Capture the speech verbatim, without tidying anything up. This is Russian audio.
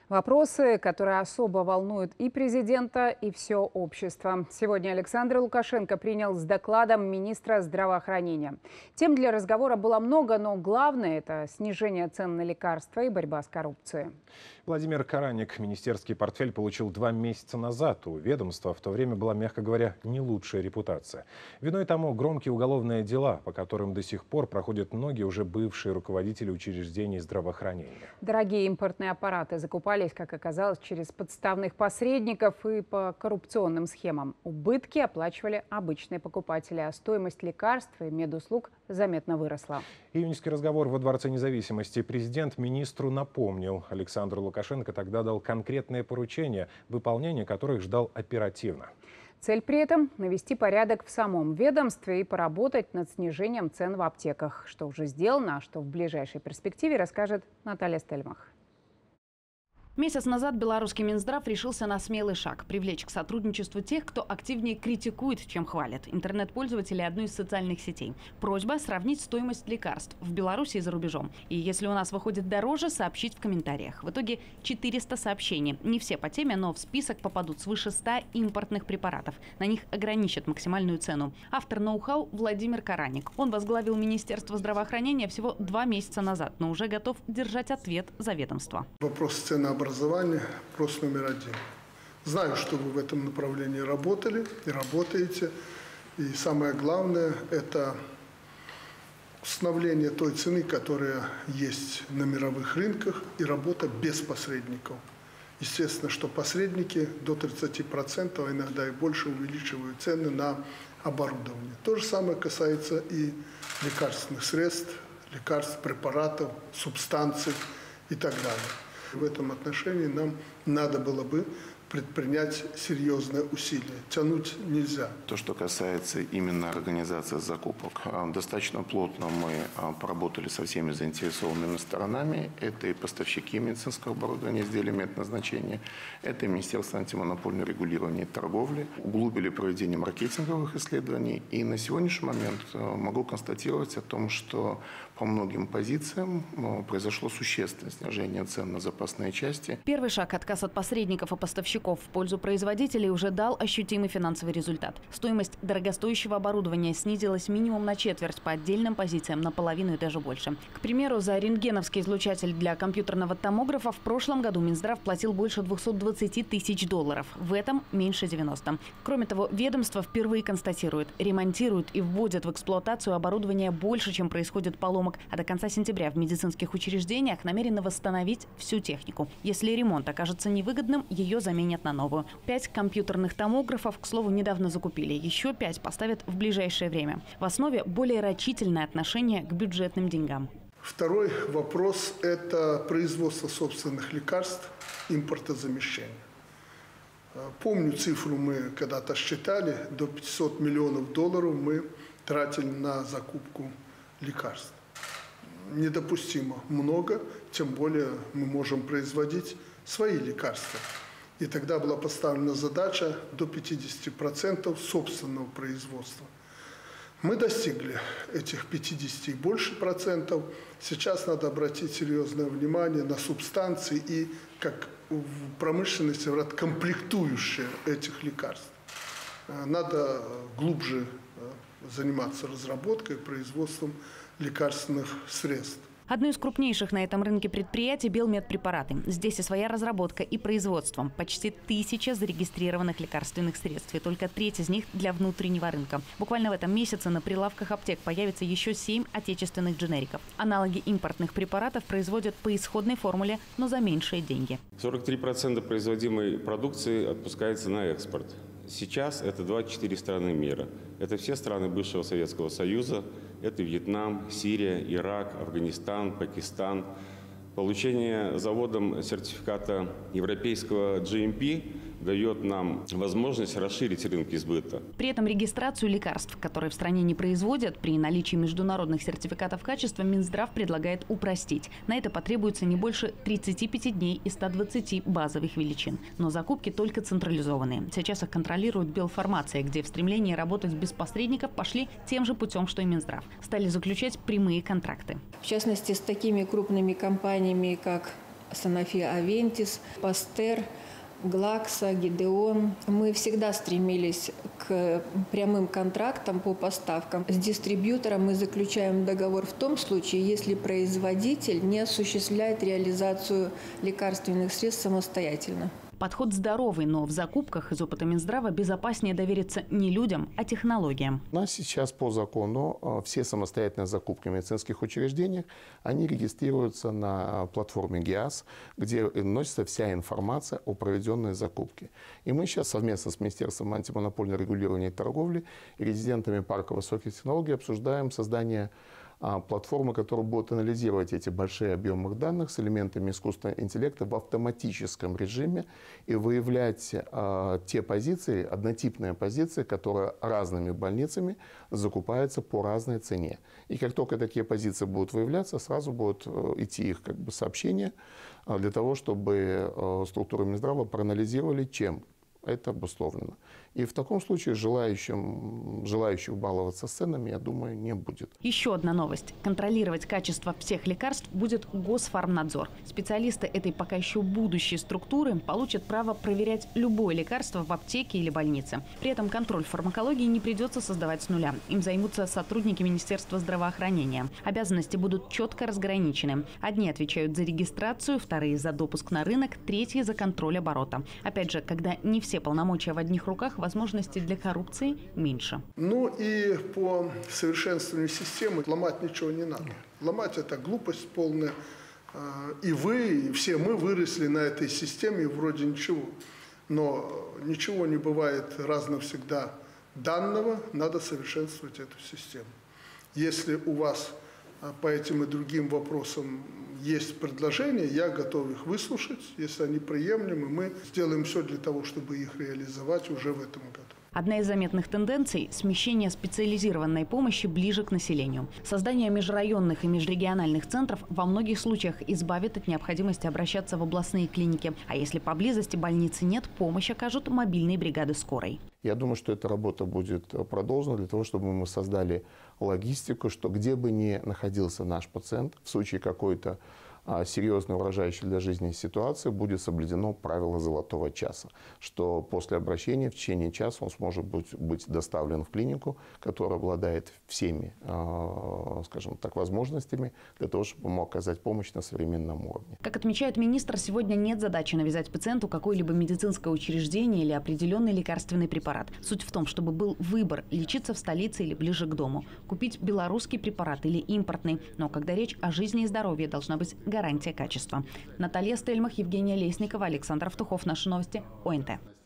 Вопросы, которые особо волнуют и президента, и все общество. Сегодня Александр Лукашенко принял с докладом министра здравоохранения. Тем для разговора было много, но главное – это снижение цен на лекарства и борьба с коррупцией. Владимир Караник министерский портфель получил два месяца назад. У ведомства в то время была, мягко говоря, не лучшая репутация. Виной тому громкие уголовные дела, по которым до сих пор проходят многие уже бывшие руководители учреждений здравоохранения. Дорогие импортные аппараты закупались, как оказалось, через подставных посредников и по коррупционным схемам. Убытки оплачивали обычные покупатели, а стоимость лекарств и медуслуг заметно выросла. Июньский разговор во Дворце независимости. Президент министру напомнил. Александр Лукашенко тогда дал конкретные поручения, выполнение которых ждал оперативно. Цель при этом – навести порядок в самом ведомстве и поработать над снижением цен в аптеках. Что уже сделано, а что в ближайшей перспективе, расскажет Наталья Стельмах. Месяц назад белорусский Минздрав решился на смелый шаг – привлечь к сотрудничеству тех, кто активнее критикует, чем хвалит. Интернет-пользователи одной из социальных сетей. Просьба сравнить стоимость лекарств в Беларуси и за рубежом. И если у нас выходит дороже, сообщить в комментариях. В итоге четыреста сообщений. Не все по теме, но в список попадут свыше ста импортных препаратов. На них ограничат максимальную цену. Автор ноу-хау – Владимир Караник. Он возглавил Министерство здравоохранения всего два месяца назад, но уже готов держать ответ за ведомство. Вопрос ценообразования. Образование – вопрос номер один. Знаю, что вы в этом направлении работали и работаете. И самое главное – это установление той цены, которая есть на мировых рынках, и работа без посредников. Естественно, что посредники до тридцати процентов, а иногда и больше, увеличивают цены на оборудование. То же самое касается и лекарственных средств, лекарств, препаратов, субстанций и так далее. В этом отношении нам надо было бы предпринять серьезные усилия. Тянуть нельзя. То, что касается именно организации закупок, достаточно плотно мы поработали со всеми заинтересованными сторонами. Это и поставщики медицинского оборудования, изделий медназначения, это и Министерство антимонопольного регулирования и торговли. Углубили проведение маркетинговых исследований. И на сегодняшний момент могу констатировать о том, что по многим позициям произошло существенное снижение цен на запасные части. Первый шаг – отказ от посредников и поставщиков в пользу производителей уже дал ощутимый финансовый результат. Стоимость дорогостоящего оборудования снизилась минимум на четверть, по отдельным позициям наполовину и даже больше. К примеру, за рентгеновский излучатель для компьютерного томографа в прошлом году Минздрав платил больше двухсот двадцати тысяч долларов. В этом меньше девяноста. Кроме того, ведомство впервые констатирует, ремонтирует и вводит в эксплуатацию оборудование больше, чем происходит поломок. А до конца сентября в медицинских учреждениях намерены восстановить всю технику. Если ремонт окажется невыгодным, ее заменят на новую. Пять компьютерных томографов, к слову, недавно закупили. Еще пять поставят в ближайшее время. В основе более рачительное отношение к бюджетным деньгам. Второй вопрос – это производство собственных лекарств, импортозамещение. Помню цифру, мы когда-то считали, до пятисот миллионов долларов мы тратили на закупку лекарств. Недопустимо много, тем более мы можем производить свои лекарства. И тогда была поставлена задача до пятидесяти процентов собственного производства. Мы достигли этих пятидесяти и больше процентов. Сейчас надо обратить серьезное внимание на субстанции и, как в промышленности говорят, комплектующие этих лекарств. Надо глубже заниматься разработкой и производством лекарственных средств. Одно из крупнейших на этом рынке предприятий – Белмедпрепараты. Здесь и своя разработка, и производство. Почти тысяча зарегистрированных лекарственных средств, и только треть из них для внутреннего рынка. Буквально в этом месяце на прилавках аптек появится еще семь отечественных дженериков. Аналоги импортных препаратов производят по исходной формуле, но за меньшие деньги. сорок три процента производимой продукции отпускается на экспорт. Сейчас это двадцать четыре страны мира. Это все страны бывшего Советского Союза. Это Вьетнам, Сирия, Ирак, Афганистан, Пакистан. Получение заводом сертификата европейского джи эм пи дает нам возможность расширить рынки сбыта. При этом регистрацию лекарств, которые в стране не производят, при наличии международных сертификатов качества Минздрав предлагает упростить. На это потребуется не больше тридцати пяти дней и ста двадцати базовых величин. Но закупки только централизованные. Сейчас их контролирует Белфармация, где в стремлении работать без посредников пошли тем же путем, что и Минздрав. Стали заключать прямые контракты. В частности, с такими крупными компаниями, как Sanofi Aventis, Pasteur, Глакса, Гидеон. Мы всегда стремились к прямым контрактам по поставкам. С дистрибьютором мы заключаем договор в том случае, если производитель не осуществляет реализацию лекарственных средств самостоятельно. Подход здоровый, но в закупках из опыта Минздрава безопаснее довериться не людям, а технологиям. У нас сейчас по закону все самостоятельные закупки в медицинских учреждениях, они регистрируются на платформе ГИАС, где вносится вся информация о проведенной закупке. И мы сейчас совместно с Министерством антимонопольного регулирования и торговли и резидентами парка высоких технологий обсуждаем создание платформы, которая будет анализировать эти большие объемы данных с элементами искусственного интеллекта в автоматическом режиме и выявлять а, те позиции, однотипные позиции, которые разными больницами закупаются по разной цене. И как только такие позиции будут выявляться, сразу будут идти их как бы сообщения а, для того, чтобы а, структуры Минздрава проанализировали, чем это обусловлено. И в таком случае желающим, желающих баловаться с ценами, я думаю, не будет. Еще одна новость. Контролировать качество всех лекарств будет Госфармнадзор. Специалисты этой пока еще будущей структуры получат право проверять любое лекарство в аптеке или больнице. При этом контроль фармакологии не придется создавать с нуля. Им займутся сотрудники Министерства здравоохранения. Обязанности будут четко разграничены. Одни отвечают за регистрацию, вторые за допуск на рынок, третьи за контроль оборота. Опять же, когда не все полномочия в одних руках, возможностей для коррупции меньше. Ну и по совершенствованию системы ломать ничего не надо. Ломать — это глупость полная. И вы, и все мы выросли на этой системе, вроде ничего. Но ничего не бывает раз навсегда данного, надо совершенствовать эту систему. Если у вас по этим и другим вопросам есть предложения, я готов их выслушать. Если они приемлемы, мы сделаем все для того, чтобы их реализовать уже в этом году. Одна из заметных тенденций – смещение специализированной помощи ближе к населению. Создание межрайонных и межрегиональных центров во многих случаях избавит от необходимости обращаться в областные клиники. А если поблизости больницы нет, помощь окажут мобильные бригады скорой. Я думаю, что эта работа будет продолжена для того, чтобы мы создали логистику, что где бы ни находился наш пациент, в случае какой-то серьезной, угрожающей для жизни ситуации, будет соблюдено правило золотого часа, что после обращения в течение часа он сможет быть, быть доставлен в клинику, которая обладает всеми, скажем так, возможностями для того, чтобы мог оказать помощь на современном уровне. Как отмечает министр, сегодня нет задачи навязать пациенту какое-либо медицинское учреждение или определенный лекарственный препарат. Суть в том, чтобы был выбор – лечиться в столице или ближе к дому, купить белорусский препарат или импортный. Но когда речь о жизни и здоровье, должна быть гарантия качества. Наталья Стельмах, Евгения Лесникова, Александр Автухов. Наши новости. ОНТ.